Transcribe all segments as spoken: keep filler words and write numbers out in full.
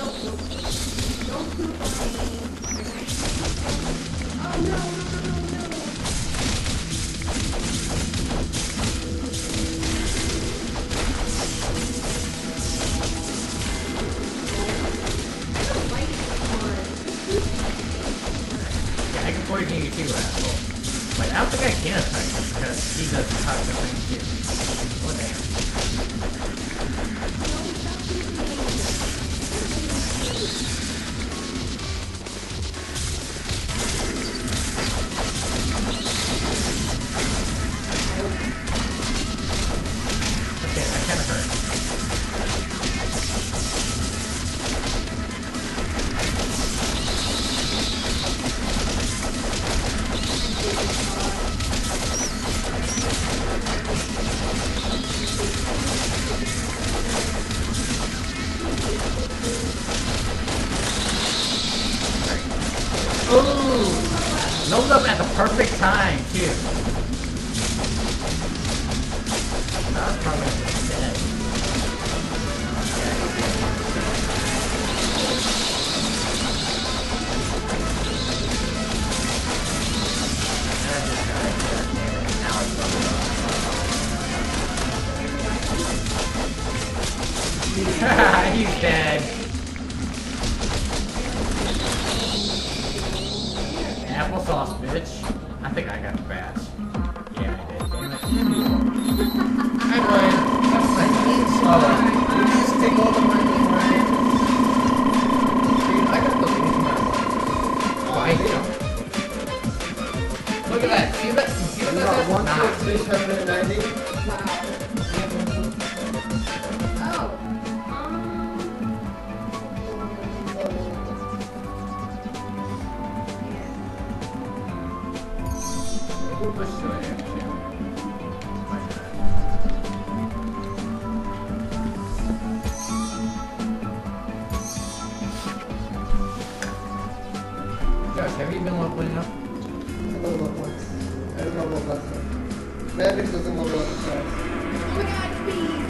He's dead. Applesauce, bitch. I think I got the badge. Yeah, I did. Damn it. I win. That's nice. Oh, did you just take all the money, right? Dude, I got the least amount of money. Oh, I do. Look at that. See that? See that? That's one not. six hundred ninety. Wow. Have you been leveling up? I don't know what. I don't know what that's like. Maybe it doesn't level up the size. Oh my god, bees!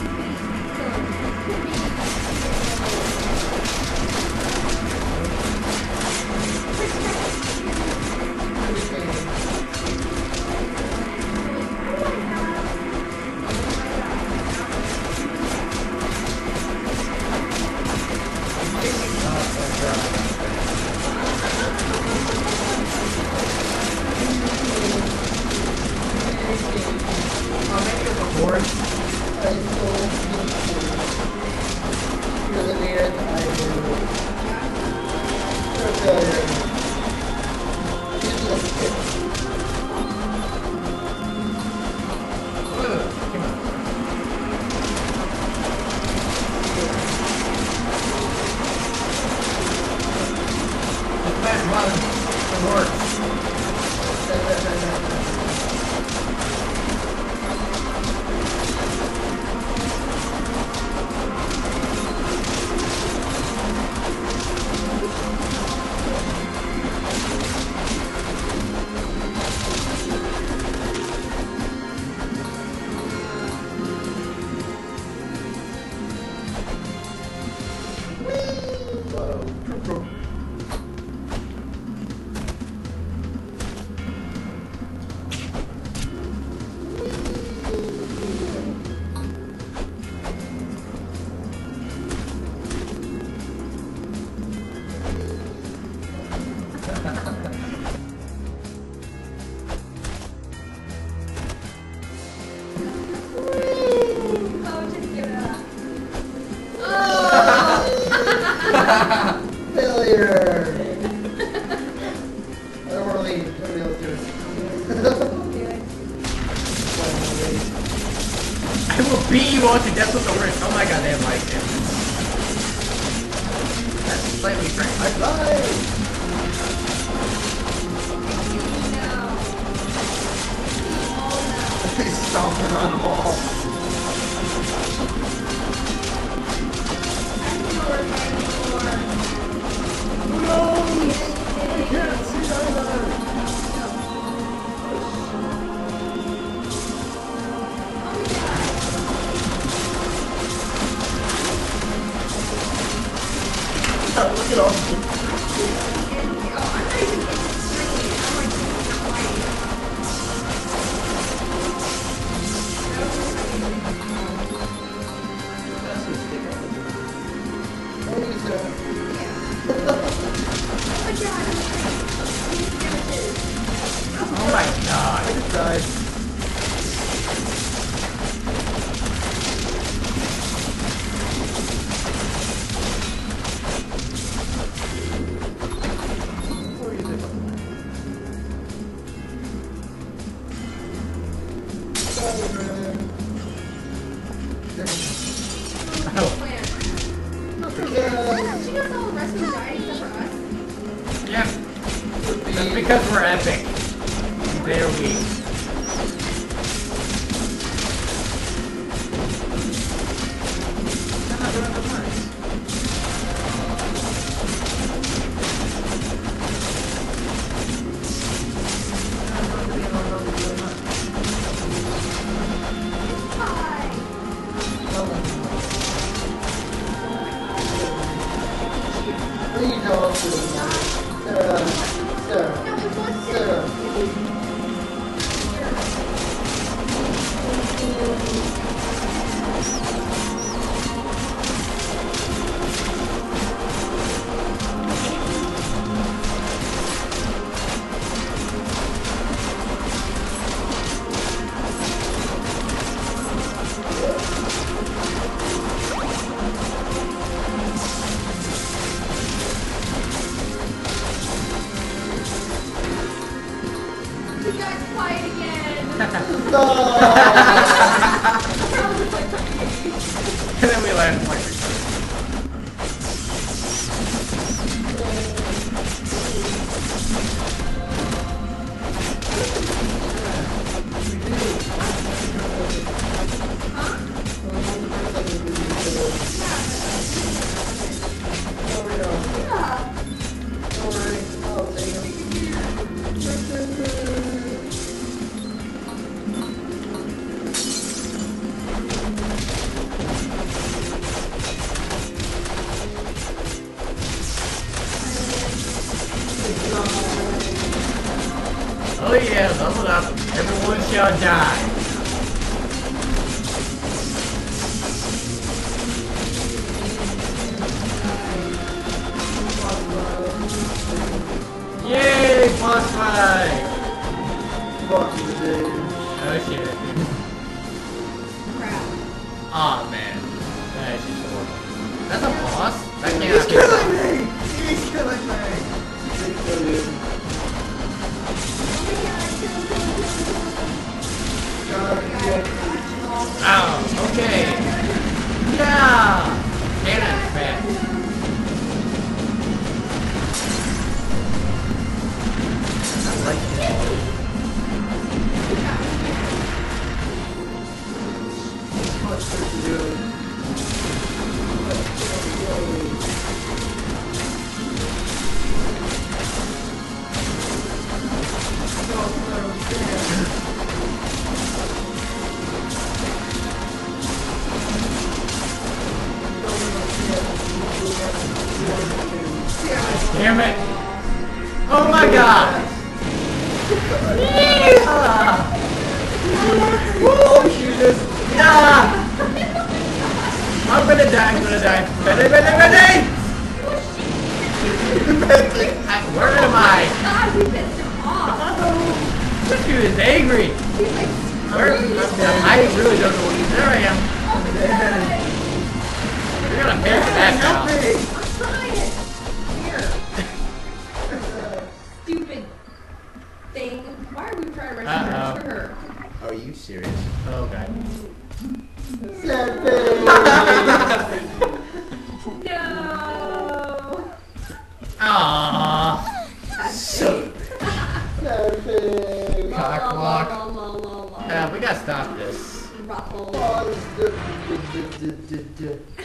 Failure! I don't want to leave. Nobody else do it. I will beat you all to death with the wrist. Oh my god, they have life damage. That's slightly strange. I died! He's stomping on the wall. No! I can't see either! Look at all the Oh, I'm not even screaming. I'm like, not fighting. Hey, sir. Oh my god, I'm screaming. Oh my god. I just died. What are you doing? Sorry, man. Oh. Plan. Yeah. She knows all the rest of them died except for us. Yep. That's because we're epic. They're weak. Hi. Please don't do that. Sarah. Sarah. No, it was Sarah. You guys fight again. No! And then we land like oh yeah, level up. Everyone shall die. Yay, boss fight! Fuck you, dude. Oh shit. Crap. Aw, man. That is just horrible. That's a boss? That can't He's be a killing boss. me! He's killing me! He's killing me. Oh, okay. Yeah! Cannon fast. I like it. Much to do. Damn it! Oh my god! Yeah! Woo! Shoot this! Ah! I'm gonna die, I'm gonna die. Ready, ready, ready! I- Where am I? God, we pissed him off. This dude is angry. He's like, Where? I really don't know what he's. There I am. oh my god. You're gonna pay for that now. I'm trying it. Here. Stupid thing. Why are we trying to Uh-oh. rescue her? Are you serious? Oh god. No. Aww. So. Nothing. Cock La, block. la, la, la, la. Yeah, we gotta stop this. Ruffle. Oh, it's the- the- the- the- the-